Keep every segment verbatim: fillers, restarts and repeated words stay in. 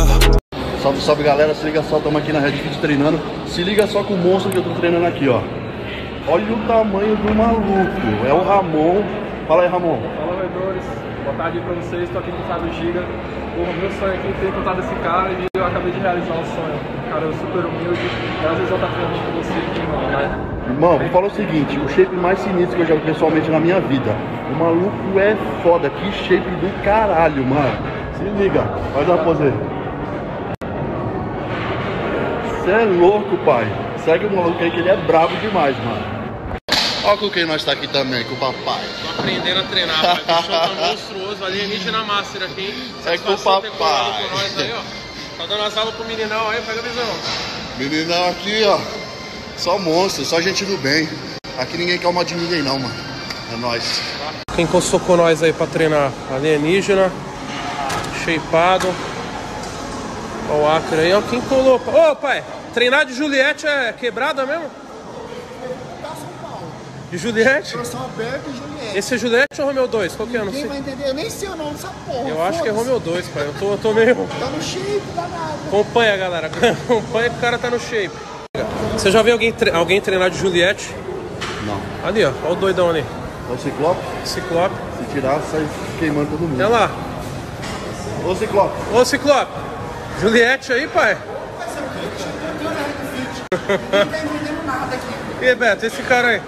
Salve, salve galera, se liga só, estamos aqui na Red Fit treinando. Se liga só com o monstro que eu tô treinando aqui, ó. Olha o tamanho do maluco, é o Ramon. Fala aí, Ramon. Fala, vendedores. Boa tarde pra vocês, estou aqui com o Fábio Giga. O meu sonho aqui é ter encontrado esse cara e eu acabei de realizar o sonho. Um cara super humilde, às vezes eu estou treinando com você aqui, mano, né? Irmão, vou falar o seguinte, o shape mais sinistro que eu já vi pessoalmente na minha vida. O maluco é foda, que shape do caralho, mano. Se liga, vai dar uma pose aí. Você é louco, pai. Segue o maluco aí que ele é brabo demais, mano. Olha com quem nós tá aqui também, com o papai. Tô aprendendo a treinar, pai. O bichão tá monstruoso, alienígena master aqui, hein? É com o papai. Com nós aí, ó. Tá dando as aulas pro meninão aí, pega a visão. Meninão aqui, ó. Só monstro, só gente do bem. Aqui ninguém quer o mal de ninguém não, mano. É nóis. Quem constou com nós aí pra treinar? Alienígena, shapeado. Ó o Acre aí, ó. Quem colou? Ô, oh, pai, treinar de Juliette é quebrada mesmo? De Juliette? Coração aberto e Juliette. Esse é Juliette ou Romeu dois? Qual que é? Eu não Quem sei. vai entender? Eu nem sei o nome dessa porra. Eu acho que é Romeu dois, pai. Eu tô, eu tô meio... Tá no shape, danado. Acompanha, galera. Acompanha que o cara tá no shape. Você já viu alguém, tre... alguém treinar de Juliette? Não. Ali, ó. Olha o doidão ali. É o Ciclope? Ciclope. Se tirar, sai queimando todo mundo. Olha lá. Ô Ciclope. Ô Ciclope. Juliette aí, pai. Não tá entendendo nada aqui. E aí, Beto, esse cara aí?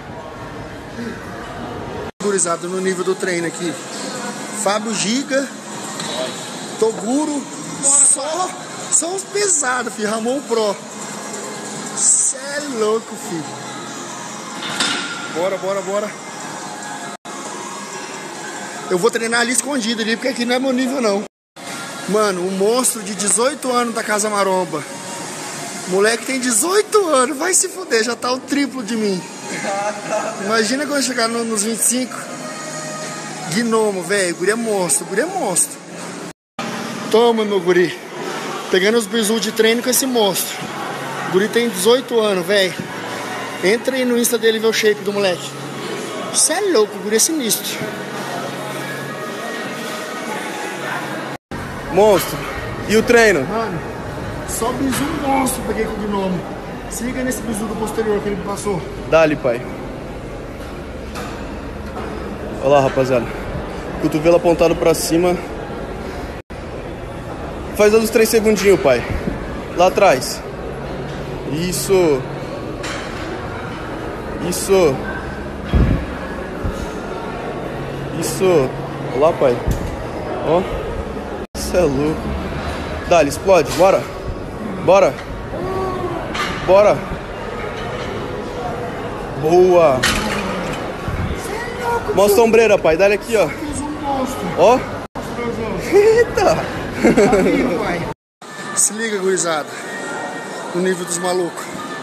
Gurizado no nível do treino aqui. Fábio Giga, Toguro, só, só os pesados, filho. Ramon Pro. Cê é louco, filho. Bora, bora, bora. Eu vou treinar ali escondido ali, porque aqui não é meu nível, não. Mano, um monstro de dezoito anos da Casa Maromba. Moleque tem dezoito anos, vai se fuder, já tá o triplo de mim. Imagina quando eu chegar no, nos vinte e cinco. Gnomo, velho, guri é monstro, guri é monstro. Toma, meu guri. Pegando os bisus de treino com esse monstro. O guri tem dezoito anos, velho. Entra aí no Insta dele e vê o shape do moleque. Você é louco, o guri é sinistro. Monstro. E o treino? Mano, só bisu monstro peguei com o gnomo. Siga nesse bisu do posterior que ele me passou. Dá-lhe, pai. Olha lá, rapaziada. Cotovelo apontado pra cima. Faz os três segundinhos, pai. Lá atrás. Isso. Isso. Isso. Olha lá, pai. Ó. Isso é louco. Dá-lhe, explode. Bora. Bora. Bora. Boa. Mostra a ombreira, pai. Dá-lhe aqui, ó. Ó. Eita. Se liga, gurizada. No nível dos malucos.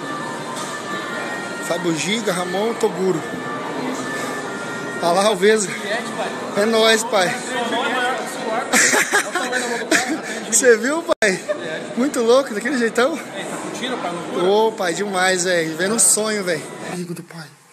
Fábio Giga, Ramon, Toguro. Olha lá o Vesga. É nóis, pai. Você viu, pai? Muito louco, daquele jeitão? Ô, pai, demais, velho. Vendo um sonho, velho. Amigo do pai.